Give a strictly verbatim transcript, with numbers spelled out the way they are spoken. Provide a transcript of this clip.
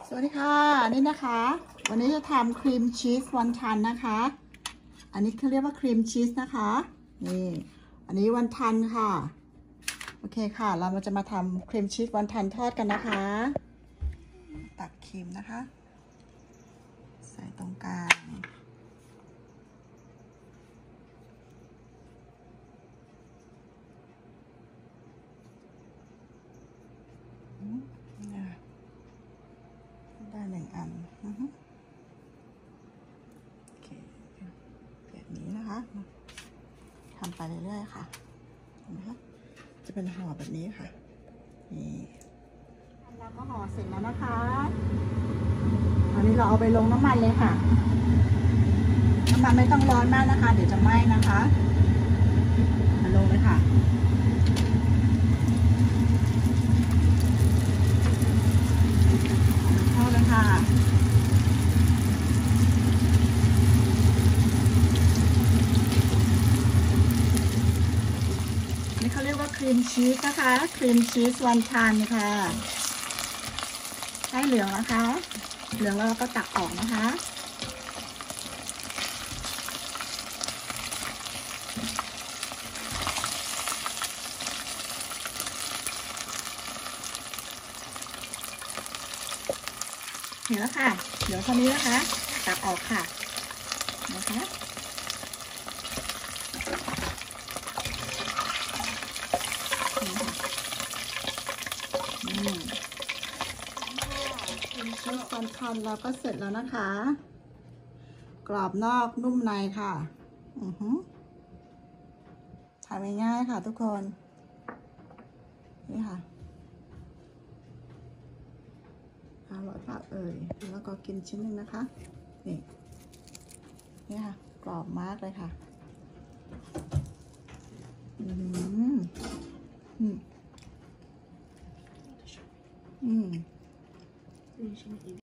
สวัสดีค่ะนี่นะคะวันนี้จะทำครีมชีสวันทันนะคะอันนี้เขาเรียกว่าครีมชีสนะคะนี่อันนี้วันทันค่ะโอเคค่ะเราจะมาทำครีมชีสวันทันทอดกันนะคะตักครีมนะคะใส่ตรงกลางได้หนึ่งอันโอเคแบบนี้นะคะทำไปเรื่อยๆค่ะเห็นไหมคะจะเป็นห่อแบบนี้ค่ะนี่เราก็ห่อเสร็จแล้วนะคะอันนี้เราเอาไปลงน้ำมันเลยค่ะน้ำมันไม่ต้องร้อนมากนะคะเดี๋ยวจะไหม้นะคะมาลงเลยค่ะเข้าเลยค่ะนี่เขาเรียกว่าครีมชีสนะคะครีมชีสวันทันค่ะให้เหลืองนะคะเหลืองแล้วเราก็ตักออกนะคะเห็นแล้วค่ะเดี๋ยวเท่านี้นะคะตักออกค่ะนะคะอืมครีมชีสวันทันเราก็เสร็จแล้วนะคะกรอบนอกนุ่มในค่ะอือหือทำง่ายๆค่ะทุกคนนี่ค่ะอร่อยมากเอ่ยแล้วก็กินชิ้นหนึ่งนะคะนี่นี่ค่ะกรอบมากเลยค่ะอืมอืมอืม